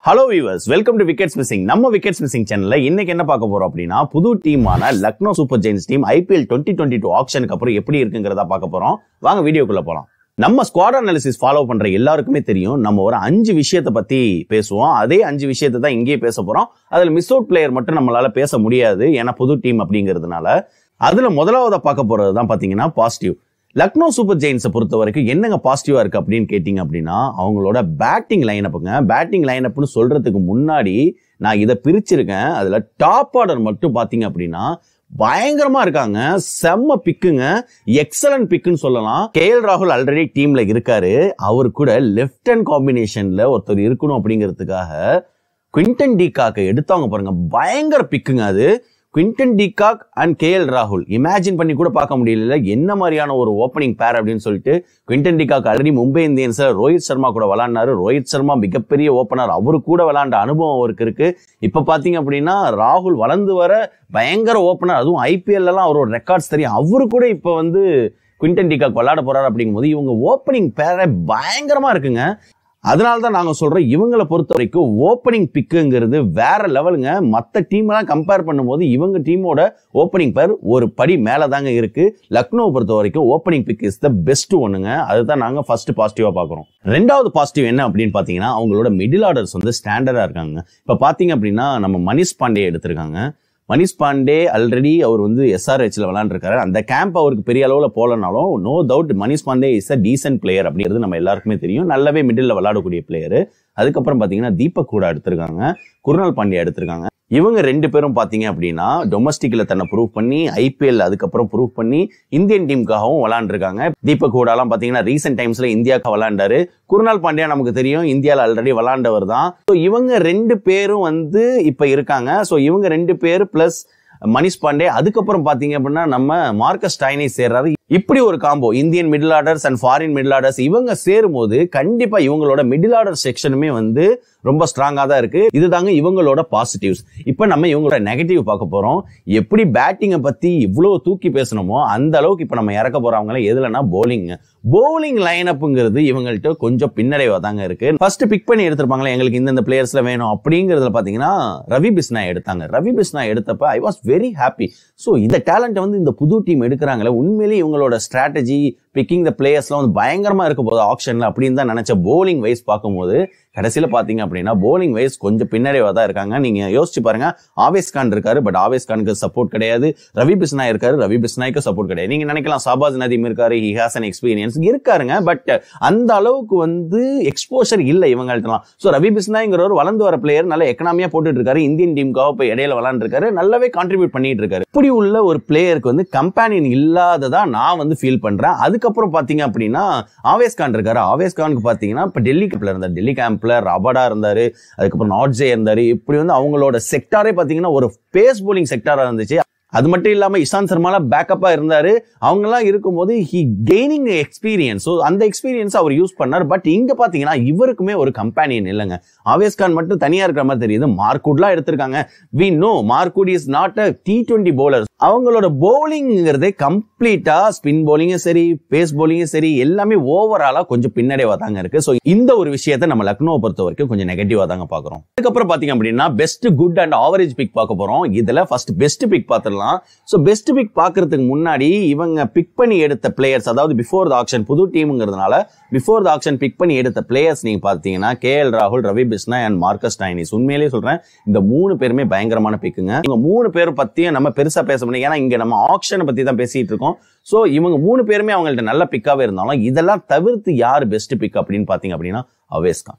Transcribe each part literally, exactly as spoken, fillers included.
Hello viewers, welcome to Wickets Missing. நம்ம Wickets Missing channelல இன்னைக்கு என்ன பார்க்க போறோம் அப்படின்னா புது டீமான Lucknow Super Giants team I P L twenty twenty-two ஆக்ஷனுக்கு அப்புறம் எப்படி இருக்குங்கிறத பார்க்க போறோம். வாங்க வீடியோக்குள்ள போலாம். நம்ம ஸ்குவாட் அனாலிசிஸ் ஃபாலோ பண்ற எல்லாருக்குமே தெரியும் நம்ம ஒரு அஞ்சு விஷயத்தை பத்தி பேசுவோம். அதே அஞ்சு விஷயத்தை தான் இங்கேயே பேச போறோம். அதுல மிஸ் அவுட் பிளேயர் மட்டும் நம்மளால பேச முடியாது ஏன்னா புது டீம் அப்படிங்கிறதுனால. அதுல முதலாவதா பார்க்க போறது தான் பாத்தீங்கன்னா பாசிட்டிவ். லக்னோ சூப்பர் ஜெயின்ஸை பொறுத்த வரைக்கும் என்னங்க பாசிட்டிவா இருக்கு அப்படின்னு கேட்டீங்க அப்படின்னா அவங்களோட பேட்டிங் லைனப்புங்க. பேட்டிங் லைனப்னு சொல்றதுக்கு முன்னாடி நான் இதை பிரிச்சிருக்கேன். அதுல டாப் ஆர்டர் மட்டும் பாத்தீங்க அப்படின்னா பயங்கரமா இருக்காங்க. செம்ம பிக்குங்க, எக்ஸலன்ட் பிக்குன்னு சொல்லலாம். கே எல் ராகுல் ஆல்ரெடி டீம்ல இருக்காரு. அவரு கூட லெப்ட் ஹேண்ட் காம்பினேஷன்ல ஒருத்தர் இருக்கணும் அப்படிங்கிறதுக்காக குவிண்டன் டி காக்கை எடுத்தவங்க பாருங்க, பயங்கர பிக்குங்க. அது Quinton de Kock and K L ராகுல் இமேஜின் பண்ணி கூட பார்க்க முடியல என்ன மாதிரியான ஒரு ஓப்பனிங் பேர் அப்படின்னு சொல்லிட்டு. Quinton de Kock already Mumbai இந்தியன்ஸ்ல ரோஹித் சர்மா கூட விளையாடினாரு. ரோஹித் சர்மா மிகப்பெரிய ஓப்பனர், அவரு கூட விளையாண்ட அனுபவம் அவருக்கு இருக்கு. இப்ப பாத்தீங்க அப்படின்னா ராகுல் வளர்ந்து வர பயங்கர ஓப்பனர், அதுவும் ஐபிஎல் எல்லாம் அவரோட ரெக்கார்ட்ஸ் தெரியும். அவரு கூட இப்ப வந்து குவிண்டன் டி காக் விளையாட போறாரு அப்படிங்கும் போது இவங்க ஓப்பனிங் பேரை பயங்கரமா இருக்குங்க. அதனால தான் நாங்க சொல்றோம் இவங்களை பொறுத்த வரைக்கும் ஓப்பனிங் பிக்குங்கிறது வேற லெவலுங்க. மற்ற டீம் எல்லாம் கம்பேர் பண்ணும்போது இவங்க டீமோட ஓப்பனிங் பேர் ஒரு படி மேல தாங்க இருக்கு. லக்னோ பொறுத்த வரைக்கும் opening pick is the best ஒண்ணுங்க. அதுதான் நாங்க ஃபர்ஸ்ட் பாசிட்டிவா பாக்குறோம். ரெண்டாவது பாசிட்டிவ் என்ன அப்படின்னு பாத்தீங்கன்னா அவங்களோட மிடில் ஆர்டர்ஸ் வந்து ஸ்டாண்டர்டா இருக்காங்க. இப்ப பாத்தீங்க அப்படின்னா நம்ம மனிஷ் பாண்டே எடுத்திருக்காங்க. மனிஷ் பாண்டே ஆல்ரெடி அவர் வந்து எஸ்ஆர்ஹெச்ல விளையாண்டுருக்காரு. அந்த கேம்ப் அவருக்கு பெரிய அளவுல போலனாலும் no doubt Manish Pandey is a decent player அப்படிங்கிறது நம்ம எல்லாருக்குமே தெரியும். நல்லாவே மிடில் விளையாடக்கூடிய பிளேயர். அதுக்கப்புறம் பாத்தீங்கன்னா தீபக் கூட எடுத்திருக்காங்க, குருணால் பாண்டியா எடுத்திருக்காங்க. இவங்க ரெண்டு பேரும் பாத்தீங்க அப்படின்னா டொமஸ்டிக்ல தன்னை ப்ரூவ் பண்ணி ஐபிஎல் அதுக்கப்புறம் ப்ரூவ் பண்ணி இந்தியன் டீமுக்காகவும் விளையாண்டுருக்காங்க. தீபக் கூடலாம் பாத்தீங்கன்னா ரீசெண்ட் டைம்ஸ்ல இந்தியாவுக்கு விளையாண்டாரு. குருணால் பாண்டியா நமக்கு தெரியும் இந்தியாவில் ஆல்ரெடி விளையாண்டவர் தான். இவங்க ரெண்டு பேரும் வந்து இப்ப இருக்காங்க. ஸோ இவங்க ரெண்டு பேர் பிளஸ் மனிஷ் பாண்டே, அதுக்கப்புறம் பாத்தீங்க அப்படின்னா நம்ம மார்க்கஸ் ஸ்டாய்னி சேர்றாரு. இப்படி ஒரு combo Indian middle orders and foreign middle orders இவங்க சேரும் போது கண்டிப்பா இவங்களோட மிடில் ஆர்டர் செக்ஷனுமே வந்து ரொம்ப ஸ்ட்ராங்கா தான் இருக்கு. இதுதாங்க இவங்களோட பாசிட்டிவ்ஸ். இப்ப நம்ம இவங்களோட நெகட்டிவ் பார்க்க போறோம். எப்படி பேட்டிங்கை பத்தி இவ்வளவு தூக்கி பேசணுமோ அந்த அளவுக்கு இப்ப நம்ம இறக்க போறவங்க எதுலன்னா போலிங். போலிங் லைன் அப்ங்கிறது இவங்கள்ட்ட கொஞ்சம் பின்னடைவா தாங்க இருக்கு. ஃபர்ஸ்ட் பிக் பண்ணி எடுத்திருப்பாங்களா எங்களுக்கு இந்த பிளேயர்ஸ்ல வேணும் அப்படிங்கறதுல பாத்தீங்கன்னா ரவி பிஸ்னாய் எடுத்தாங்க. ரவி பிஸ்னாய் எடுத்தப்ப I was very happy. So இந்த டேலண்ட் வந்து இந்த புது டீம் எடுக்கிறாங்களே உண்மையிலேயே இவங்களோட ஸ்ட்ராட்டஜி பிக்கிங் த பிளேயர்ஸ்லாம் வந்து பயங்கரமா இருக்க போகுது ஆப்ஷன்ல அப்படின்னு தான் நினைச்ச. போலிங் வைஸ் பார்க்கும்போது கடைசியில பாத்தீங்க அப்படின்னா போலிங் வைஸ் கொஞ்சம் பின்னடைவா தான் இருக்காங்க. நீங்க யோசிச்சு பாருங்க, ஆவேஸ் கான் இருக்காரு, பட் ஆவேஸ் கானுக்கு சப்போர்ட் கிடையாது. ரவி பிஸ்னாய் இருக்காரு, ரவி பிஸ்னாய்க்கு சப்போர்ட் கிடையாது. நீங்க நினைக்கலாம் ஷாபாஸ் நதீம் இருக்காரு, ஹி ஹாஸ் அன் எக்ஸ்பீரியன்ஸ் இருக்காருங்க, பட் அந்த அளவுக்கு வந்து எக்ஸ்போஷர் இல்ல இவங்கள்ட்ட. சோ ரவி பிஸ்னாய்ங்கிறவர் வளர்ந்து வர பிளேயர், நல்ல எக்கனாமியா போட்டுட்டு இருக்காரு. இந்தியன் டீமுக்காக இப்ப இடையில விளையாண்டு இருக்காரு, நல்லாவே கான்ட்ரிபியூட் பண்ணிட்டு இருக்காரு. இப்படி உள்ள ஒரு பிளேயருக்கு வந்து கம்பேனியன் இல்லாததா நான் வந்து ஃபீல் பண்றேன். அதுக்கப்புறம் பாத்தீங்க அப்படின்னா ஆவேஸ் கான் இருக்காரு. ஆவேஸ் கானுக்கு பாத்தீங்கன்னா இப்ப டெல்லி கேம்ப்ல இருந்தாரு, டெல்லி கேம்ப்ல ரபடா இருந்தாரு, அதுக்கப்புறம் நாட்ஜே இருந்தாரு. இப்படி வந்து அவங்களோட செக்டாரே பாத்தீங்கன்னா ஒரு பேஸ் போலிங் செக்டாரா இருந்துச்சு. அது மட்டும் இல்லாம இஷாந்த் சர்மால பேக்கப்பா இருந்தாரு. அவங்க எல்லாம் இருக்கும்போது ஹி கெய்னிங் எக்ஸ்பீரியன்ஸ். அந்த எக்ஸ்பீரியன்ஸ் அவர் யூஸ் பண்ணார். பட் இங்க பாத்தீங்கன்னா இவருக்குமே ஒரு கம்பேனியன் இல்லைங்க. ஆவேஸ் கான் மட்டும் தனியா இருக்கிற மாதிரி தெரியுது. மார்க்குட்லாம் எடுத்திருக்காங்க. We know Mark Wood is not a T twenty bowler. அவங்களோட பவுலிங்கிறதே கம்ப்ளீட்டா ஸ்பின் பவுலிங்கும் சரி பேஸ் பவுலிங்கும் சரி எல்லாமே ஓவராலா கொஞ்சம் பின்னடைவா தாங்க இருக்கு. சோ இந்த ஒரு விஷயத்தை நம்ம லக்னோ பொறுத்த வரைக்கும் கொஞ்சம் நெகட்டிவா தாங்க பாக்குறோம். அதுக்கப்புறம் பாத்தீங்க அப்படின்னா best good and average pick பார்க்க போறோம். இதுல ஃபர்ஸ்ட் பெஸ்ட் பிக் பாத்துடலாம். சோ பெஸ்ட் பிக் பாக்குறதுக்கு முன்னாடி இவங்க பிக் பண்ணி எடுத்த பிளேயர்ஸ், அதாவது பிஃபோர் த ஆக்ஷன் புது டீம்ங்கிறதுனால பிஃபோர் த ஆக்ஷன் பிக் பண்ணி எடுத்த பிளேயர்ஸ் நீங்க பாத்தீங்கன்னா கே எல் ராகுல், Ravi Bishnoi and Marcus Stoinis. உண்மையிலேயே சொல்றேன் இந்த மூணு பேருமே பயங்கரமான பிக்குங்க. இவங்க மூணு பேர் பத்தியும் நம்ம பெருசா பேச முடியும், ஏன்னா இங்க நம்ம ஆக்ஷனை பத்தி தான் பேசிட்டு இருக்கோம். சோ இவங்க மூணு பேருமே அவங்கள்ட்ட நல்ல பிக்காவே இருந்தாலும் இதெல்லாம் தவிர்த்து யார் பெஸ்ட் பிக் அப்படின்னு பாத்தீங்க அப்படின்னா அவேஸ் கான்.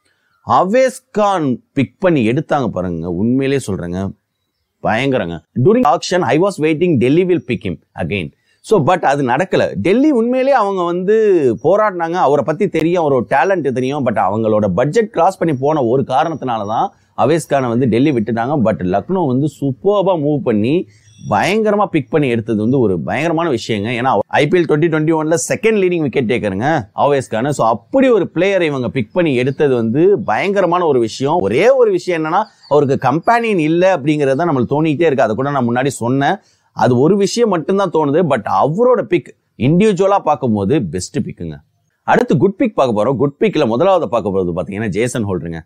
அவேஸ் கான் பிக் பண்ணி எடுத்தாங்க பாருங்க, உண்மையிலேயே சொல்றேங்க பயங்கரங்க. During auction I was waiting Delhi will pick him again. So but அது நடக்கல. டெல்லி உண்மையிலேயே அவங்க வந்து போராடினாங்க. அவரை பத்தி தெரியும், அவரோட டேலண்ட் தெரியும். பட் அவங்களோட பட்ஜெட் கிராஸ் பண்ணி போன ஒரு காரணத்தினாலதான் அவேஸ் கானை வந்து டெல்லி விட்டுட்டாங்க. பட் லக்னோ வந்து சூப்பர்பா மூவ் பண்ணி பயங்கரமா பிக் பண்ணி எடுத்தது வந்து ஒரு பயங்கரமான விஷயங்க. ஏன்னா ஐபிஎல் டுவெண்ட்டி டுவெண்ட்டி ஒன்ல செகண்ட் லீடிங் விக்கெட் டேக்கருங்க ஆவேஸ் கான். சோ அப்படி ஒரு பிளேயரை இவங்க பிக் பண்ணி எடுத்தது வந்து பயங்கரமான ஒரு விஷயம். ஒரே ஒரு விஷயம் என்னன்னா அவருக்கு கம்பேனியன் இல்ல அப்படிங்கறத நம்மளுக்கு தோணிட்டே இருக்கு. அதை கூட நான் முன்னாடி சொன்னேன். அது ஒரு விஷயம் மட்டும்தான் தோணுது. பட் அவரோட பிக் இண்டிவிஜுவலா பார்க்கும்போது பெஸ்ட் பிக்குங்க. அடுத்து குட் பிக் பார்க்க போறோம். குட் பிக்ல முதலாவது பார்க்க போறது பாத்தீங்கன்னா ஜேசன் ஹோல்டருங்க.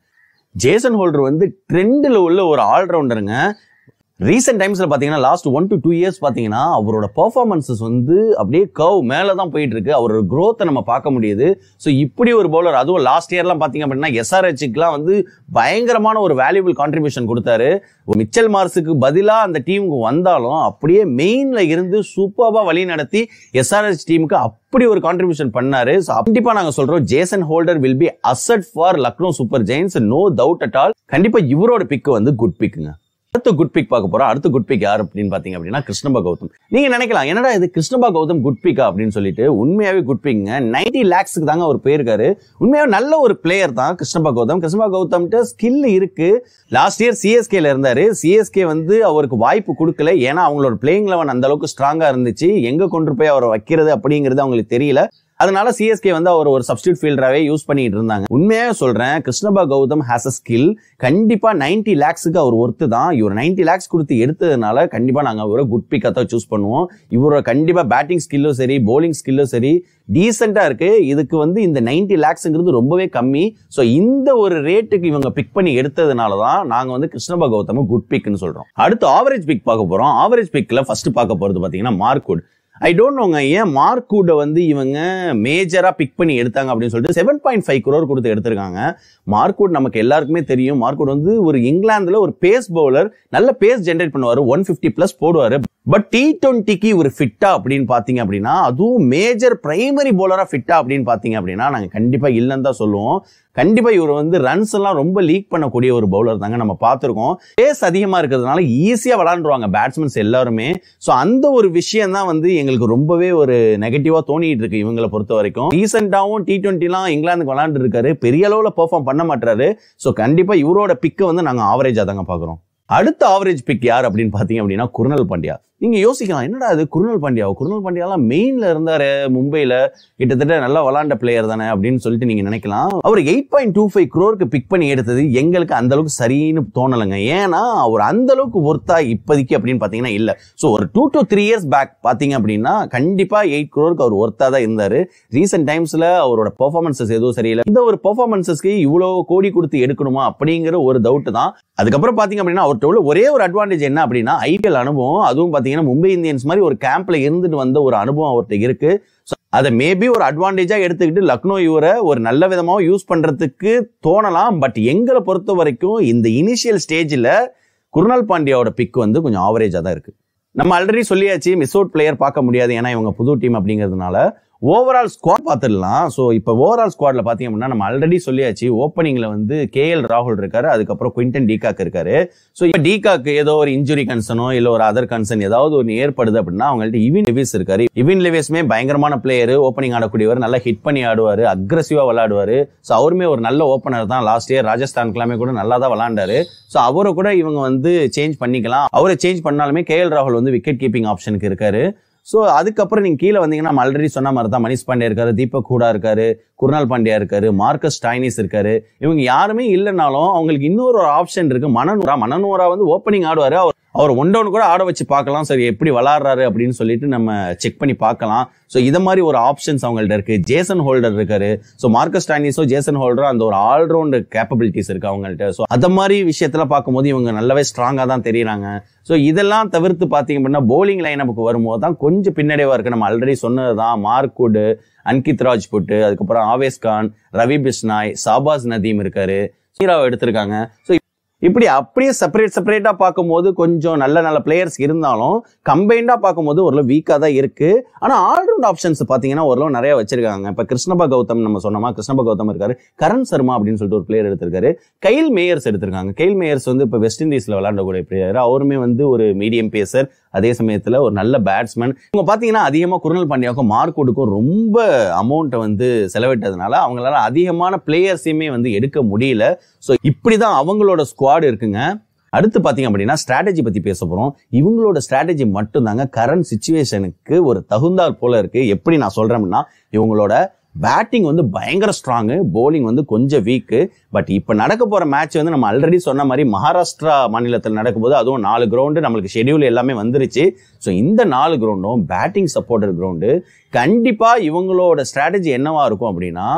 ஜேசன் ஹோல்டர் வந்து ட்ரெண்டில் உள்ள ஒரு ஆல்ரவுண்டருங்க. ரீசெண்ட் டைம்ஸ்ல பாத்தீங்கன்னா last one to two years பாத்தீங்கன்னா அவரோட பெர்ஃபார்மன்சஸ் வந்து அப்படியே கர்வ் மேல தான் போயிட்டு இருக்கு. அவரோட growth நம்ம பார்க்க முடியுது. ஸோ இப்படி ஒரு பவுலர், அதுவும் லாஸ்ட் இயர்லாம் பாத்தீங்க அப்படின்னா எஸ்ஆர்ஹெச்க்குலாம் வந்து பயங்கரமான ஒரு வேல்யூபிள் கான்ட்ரிபியூஷன் கொடுத்தாரு. மிச்சல் மார்ஸுக்கு பதிலா அந்த டீமுக்கு வந்தாலும் அப்படியே மெயின்ல இருந்து சூப்பர்வா வழி நடத்தி எஸ்ஆர்ஹெச் டீமுக்கு அப்படி ஒரு கான்ட்ரிபியூஷன் பண்ணாரு. கண்டிப்பா நாங்க சொல்றோம் Jason Holder will be asset for Lucknow super giants, no doubt at all. கண்டிப்பா இவரோட பிக் வந்து குட் பிக்குங்க. அடுத்த குட் பிக் பார்க்க போறோம். அடுத்த குட் பிக் யார் அப்படின்னு பாத்தீங்க அப்படின்னா கிருஷ்ணபா கௌதம். நீங்க நினைக்கலாம் என்னடா இது கிருஷ்ணபா கௌதம் குட் பிக்கா அப்படின்னு சொல்லிட்டு, உண்மையாவே குட் பிக்ங்க. நைன்டி லேக்ஸ்க்கு தாங்க அவர் போயிருக்காரு. உண்மையாவே நல்ல ஒரு பிளேயர் தான் கிருஷ்ணபா கௌதம். கிருஷ்ணபா கௌதம்கிட்ட ஸ்கில் இருக்கு. லாஸ்ட் இயர் சிஎஸ்கேல இருந்தாரு. சிஎஸ்கே வந்து அவருக்கு வாய்ப்பு கொடுக்கல. ஏன்னா அவங்களோட பிளேயிங் லெவன் அந்த அளவுக்கு ஸ்ட்ராங்கா இருந்துச்சு. எங்க கொண்டு போய் அவரை வைக்கிறது அப்படிங்கிறது அவங்களுக்கு தெரியல. அதனால சிஎஸ்கே வந்து அவர் ஒரு சப்ஸ்டியூட் ஃபீல்டராகவே யூஸ் பண்ணிட்டு இருந்தாங்க. உண்மையாக சொல்றேன், Krishnappa Gowtham has a skill. கண்டிப்பா நைன்டி லேக்ஸுக்கு அவர் ஒர்த்து தான். இவர் நைன்டி லேக்ஸ் கொடுத்து எடுத்ததுனால கண்டிப்பா நாங்க அவரை குட் பிக்கா தான் சூஸ் பண்ணுவோம். இவரோட கண்டிப்பா பேட்டிங் ஸ்கில்லும் சரி, போலிங் ஸ்கில்லும் சரி டீசெண்டா இருக்கு. இதுக்கு வந்து இந்த நைன்டி லேக்ஸ்ங்கிறது ரொம்பவே கம்மி. ஸோ இந்த ஒரு ரேட்டுக்கு இவங்க பிக் பண்ணி எடுத்ததுனால தான் நாங்க வந்து கிருஷ்ணபா கௌதம் குட் பிக்னு சொல்றோம். அடுத்து ஆவரேஜ் பிக் பார்க்க போறோம். ஆவரேஜ் பிக்ல ஃபர்ஸ்ட் பார்க்க போறது பாத்தீங்கன்னா மார்க்வுட். ஐ டோன்ட் நோங்க ஏன் மார்க்வுட்டை வந்து இவங்க மேஜரா பிக் பண்ணி எடுத்தாங்க அப்படின்னு சொல்லிட்டு செவன் பாயிண்ட் ஃபைவ் குரோர் கொடுத்து எடுத்திருக்காங்க. மார்க்வுட் நமக்கு எல்லாருக்குமே தெரியும். மார்க்வுட் வந்து ஒரு இங்கிலாந்துல ஒரு பேஸ் பவுலர், நல்ல பேஸ் ஜென்ரேட் பண்ணுவாரு, ஒன் பிப்டி பிளஸ் போடுவாரு. பட் டி டுவெண்ட்டிக்கு ஒரு ஃபிட்டா அப்படின்னு பாத்தீங்க அப்படின்னா, அதுவும் மேஜர் பிரைமரி பவுலரா ஃபிட்டா அப்படின்னு பாத்தீங்க அப்படின்னா நாங்க கண்டிப்பா இல்லைன்னு தான் சொல்லுவோம். கண்டிப்பா இவர் வந்து ரன்ஸ் எல்லாம் ரொம்ப லீக் பண்ணக்கூடிய ஒரு பவுலர் தாங்க. நம்ம பார்த்திருக்கோம். பேஸ் அதிகமா இருக்கிறதுனால ஈஸியா விளையாண்டுருவாங்க பேட்ஸ்மேன்ஸ் எல்லாருமே. சோ அந்த ஒரு விஷயம் தான் வந்து எங்களுக்கு ரொம்பவே ஒரு நெகட்டிவா தோணிட்டு இருக்கு இவங்களை பொறுத்த வரைக்கும். ரீசெண்டாவும் டி டுவெண்ட்டி எல்லாம் இங்கிலாந்துக்கு விளையாண்டு இருக்காரு, பெரிய அளவுல பெர்ஃபார்ம் பண்ண மாட்டாரு. சோ கண்டிப்பா இவரோட பிக்கை வந்து நாங்க ஆவரேஜா தாங்க பாக்குறோம். அடுத்த ஆவரேஜ் பிக் யார் அப்படின்னு பாத்தீங்க அப்படின்னா குருணல் பாண்டியா. நீங்க யோசிக்கலாம், என்னடா அது குருணல் பாண்டியா, குருணல் பாண்டியாலாம் மெயின்ல இருந்தாரு மும்பைல, கிட்டத்தட்ட நல்லா விளாண்ட பிளேயர் தானே அப்படின்னு சொல்லிட்டு நீங்க நினைக்கலாம். அவர் எயிட் பாயிண்ட் டூ ஃபைவ் குரோருக்கு பிக் பண்ணி எடுத்தது எங்களுக்கு அந்த அளவுக்கு சரின்னு தோணலைங்க. ஏன்னா அவர் அந்த அளவுக்கு ஒர்த்தா இப்போதைக்கு அப்படின்னு பாத்தீங்கன்னா இல்ல. சோ ஒரு two to three years back பாத்தீங்க அப்படின்னா கண்டிப்பா எயிட் குரோருக்கு அவர் ஒர்த்தா தான் இருந்தாரு. ரீசெண்ட் டைம்ஸ்ல அவரோட பெர்ஃபார்மன்சஸ் எதுவும் சரியில்லை. இந்த ஒரு பெர்ஃபார்மன்சஸ்க்கு இவ்வளவு கோடி கொடுத்து எடுக்கணுமா அப்படிங்கிற ஒரு டவுட் தான். அதுக்கப்புறம் பாத்தீங்க அப்படின்னா அவர்கிட்ட உள்ள ஒரே ஒரு அட்வான்டேஜ் என்ன அப்படின்னா ஐபிஎல் அனுபவம். அதுவும் பாத்தீங்கன்னா மும்பை இந்தியன்ஸ் மாதிரி ஒரு கேம்ப்ல இருந்துட்டு வந்த ஒரு அனுபவம் அவர்கிட்ட இருக்கு. அதை மேபி ஒரு அட்வான்டேஜா எடுத்துக்கிட்டு லக்னோ இவரை ஒரு நல்ல விதமாக யூஸ் பண்றதுக்கு தோணலாம். பட் எங்களை பொறுத்த வரைக்கும் இந்த இனிஷியல் ஸ்டேஜ்ல குருணால் பாண்டியாவோட பிக் வந்து கொஞ்சம் ஆவரேஜா தான் இருக்கு. நம்ம ஆல்ரெடி சொல்லியாச்சு மிஸ் அவுட் பிளேயர் பார்க்க முடியாது, ஏன்னா இவங்க புது டீம் அப்படிங்கிறதுனால. ஓவரால் ஸ்குவாட் பார்த்துடலாம். ஸோ இப்போ ஓவரால் ஸ்குவாட்ல பார்த்தீங்க அப்படின்னா நம்ம ஆல்ரெடி சொல்லியாச்சு, ஓப்பனிங்ல வந்து கே எல் ராகுல் இருக்காரு, அதுக்கப்புறம் குவிண்டன் டீகாக் இருக்காரு. ஸோ இப்போ டீகாக்கு ஏதோ ஒரு இன்ஜுரி கன்சர்னோ இல்லை ஒரு அதர் கன்சர்ன் ஏதாவது ஒன்று ஏற்படுது அப்படின்னா அவங்கள்ட்ட இவின் லெவிஸ் இருக்காரு. இவின் லெவிஸ்மே பயங்கரமான பிளேயர், ஓப்பனிங் ஆடக்கூடியவர், நல்லா ஹிட் பண்ணி ஆடுவாரு, அக்ரெசிவா விளையாடுவாரு. ஸோ அவருமே ஒரு நல்ல ஓப்பனர் தான். லாஸ்ட் இயர் ராஜஸ்தானுக்குலாமே கூட நல்லா தான் விளையாண்டாரு. ஸோ அவரை கூட இவங்க வந்து சேஞ்ச் பண்ணிக்கலாம். அவரை சேஞ்ச் பண்ணாலுமே கே எல் ராகுல் வந்து விக்கெட் கீப்பிங் ஆப்ஷனுக்கு இருக்காரு. ஸோ அதுக்கப்புறம் நீங்க கீழே வந்தீங்கன்னா நம்ம ஆல்ரெடி சொன்ன மாதிரி தான் மனிஷ் பாண்டியா இருக்காரு, தீபக் ஹூடா இருக்காரு, குருணால் பாண்டியா இருக்காரு, மார்க்கஸ் ஸ்டாய்னிஸ் இருக்காரு. இவங்க யாருமே இல்லைனாலும் அவங்களுக்கு இன்னொரு ஒரு ஆப்ஷன் இருக்கு, மனனூரா. மனனூரா வந்து ஓப்பனிங் ஆடுவாரு. அவர் அவர் ஒன் டவுன் கூட ஆட வச்சு பார்க்கலாம், சரி எப்படி விளாடுறாரு அப்படின்னு சொல்லிட்டு நம்ம செக் பண்ணி பார்க்கலாம். ஸோ இதை மாதிரி ஒரு ஆப்ஷன்ஸ் அவங்கள்ட்ட இருக்கு. ஜேசன் ஹோல்டர் இருக்காரு. ஸோ மார்க்கஸ் ஸ்டாய்னிஸோ ஜேசன் ஹோல்டரோ அந்த ஒரு ஆல்ரவுண்ட் கேப்பபிலிட்டிஸ் இருக்கு அவங்கள்ட்ட. ஸோ அந்த மாதிரி விஷயத்துல பார்க்கும்போது இவங்க நல்லாவே ஸ்ட்ராங்கா தான் தெரியுறாங்க. ஸோ இதெல்லாம் தவிர்த்து பார்த்தீங்க அப்படின்னா போலிங் லைனப்புக்கு வரும்போது தான் கொஞ்சம் பின்னடைவா இருக்கு. நம்ம ஆல்ரெடி சொன்னதுதான் மார்க்வுட், அன்கித் ராஜ்புட், அதுக்கப்புறம் ஆவேஸ் கான், ரவி பிஷ்னாய், சாபாஸ் நதீம் இருக்காரு, சீராவை எடுத்திருக்காங்க. ஸோ இப்படி அப்படியே செப்பரேட் செப்பரேட்டா பார்க்கும்போது கொஞ்சம் நல்ல நல்ல பிளேயர்ஸ் இருந்தாலும் கம்பைண்டா பார்க்கும்போது ஓரளவு வீக்கா தான் இருக்கு. ஆனா ஆல்ரவுண்ட் ஆப்ஷன்ஸ் பாத்தீங்கன்னா ஓரளவு நிறைய வச்சிருக்காங்க. இப்ப கிருஷ்ணபா கௌதம் நம்ம சொன்னோமா, கிருஷ்ணபா கௌதம் இருக்காரு, கரண் சர்மா அப்படின்னு சொல்லிட்டு ஒரு பிளேயர் எடுத்திருக்காரு, கைல் மேயர்ஸ் எடுத்திருக்காங்க. கைல் மேயர்ஸ் வந்து இப்ப வெஸ்ட் இண்டீஸ்ல விளையாடக்கூடிய பிளேயர். அவருமே வந்து ஒரு மீடியம் பேசர், அதே சமயத்துல ஒரு நல்ல பேட்ஸ்மேன். இவங்க பாத்தீங்கன்னா அதிகமா குருணால் பாண்டியாவுக்கும் மார்க்வுட்டுக்கும் ரொம்ப அமௌண்ட்டை வந்து செலவிட்டதுனால அவங்களால அதிகமான பிளேயர்ஸையுமே வந்து எடுக்க முடியல. ஸோ இப்படிதான் அவங்களோட ஸ்குவாட் இருக்குங்க. அடுத்து பாத்தீங்க அப்படின்னா ஸ்ட்ராட்டஜி பத்தி பேச போறோம். இவங்களோட ஸ்ட்ராட்டஜி மட்டும் தாங்க கரண்ட் சிச்சுவேஷனுக்கு ஒரு தகுந்தாற் போல இருக்கு. எப்படி நான் சொல்றேன்னா, இவங்களோட பேட்டிங் வந்து பயங்கர ஸ்ட்ராங்கு, போலிங் வந்து கொஞ்சம் வீக்கு. பட் இப்ப நடக்க போற மேட்ச் வந்து நம்ம ஆல்ரெடி சொன்ன மாதிரி மகாராஷ்டிரா மாநிலத்தில் நடக்கும்போது, அதுவும் நாலு கிரவுண்டு நம்மளுக்கு ஷெடியூல் எல்லாமே வந்துருச்சு. ஸோ இந்த நாலு கிரவுண்டும் பேட்டிங் சப்போர்ட்டர் கிரவுண்டு. கண்டிப்பா இவங்களோட ஸ்ட்ராட்டஜி என்னவா இருக்கும் அப்படின்னா,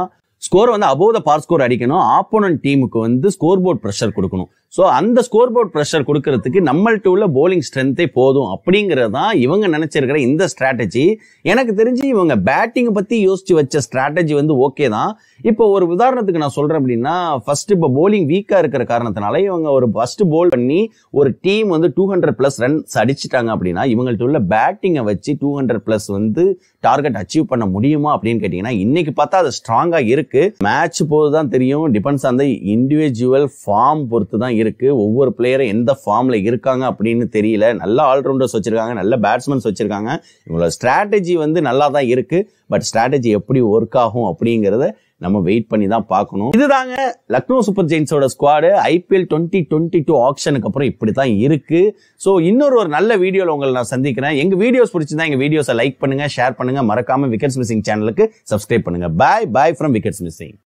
ஸ்கோர் வந்து அபோவ் த பார் ஸ்கோர் அடிக்கணும், ஆப்போனன்ட் டீமுக்கு வந்து ஸ்கோர் போர்ட் ப்ரெஷர் கொடுக்கணும். ஸோ அந்த ஸ்கோர் போர்ட் ப்ரெஷர் கொடுக்கறதுக்கு நம்மள்ட்ட உள்ள போலிங் ஸ்ட்ரென்த்தே போதும் அப்படிங்கிறது தான் இவங்க நினைச்சிருக்கிற இந்த ஸ்ட்ராட்டஜி. எனக்கு தெரிஞ்சு இவங்க பேட்டிங்கை பத்தி யோசிச்சு வச்ச ஸ்ட்ராட்டஜி வந்து ஓகே தான். இப்போ ஒரு உதாரணத்துக்கு நான் சொல்றேன் அப்படின்னா, ஃபர்ஸ்ட் இப்போ போலிங் வீக்கா இருக்கிற காரணத்தினால இவங்க ஒரு ஃபர்ஸ்ட் போல் பண்ணி ஒரு டீம் வந்து டூ ஹண்ட்ரட் பிளஸ் ரன்ஸ் அடிச்சுட்டாங்க அப்படின்னா, இவங்கள்ட்ட உள்ள பேட்டிங்கை வச்சு டூ ஹண்ட்ரட் பிளஸ் வந்து டார்கெட் அச்சீவ் பண்ண முடியுமா அப்படின்னு கேட்டீங்கன்னா, இன்னைக்கு பார்த்தா அது ஸ்ட்ராங்கா இருக்கு. மேட்ச் போதுதான் தெரியும், depends on the individual form பொறுத்து தான் இருக்கு. ஒவ்வொரு பிளேயரும் எந்த ஃபார்ம்ல இருக்காங்க அப்படின்னு தெரியல. நல்ல ஆல்ரவுண்டர்ஸ் வச்சிருக்காங்க, நல்ல பேட்ஸ்மேன்ஸ் வச்சிருக்காங்க. இவங்களோட ஸ்ட்ராட்டஜி வந்து நல்லா தான் இருக்கு. பட் ஸ்ட்ராட்டஜி எப்படி ஒர்க் ஆகும் அப்படிங்கறத நம்ம வெயிட் பண்ணி தான் பார்க்கணும். இதுதாங்க லக்னோ சூப்பர் ஜெயின்ஸோட squad. IPL twenty twenty two ஆக்ஷனுக்கு அப்புறம் இப்படி தான் இருக்கு. ஸோ இன்னொரு ஒரு நல்ல வீடியோல உங்களை நான் சந்திக்கிறேன். எங்க வீடியோஸ் பிடிச்சிருந்தா எங்க வீடியோஸை லைக் பண்ணுங்க, ஷேர் பண்ணுங்க, மறக்காம விக்கெட்ஸ் மிஸ்ஸிங் சேனலுக்கு சப்ஸ்கிரைப் பண்ணுங்க. Bye bye from wickets missing.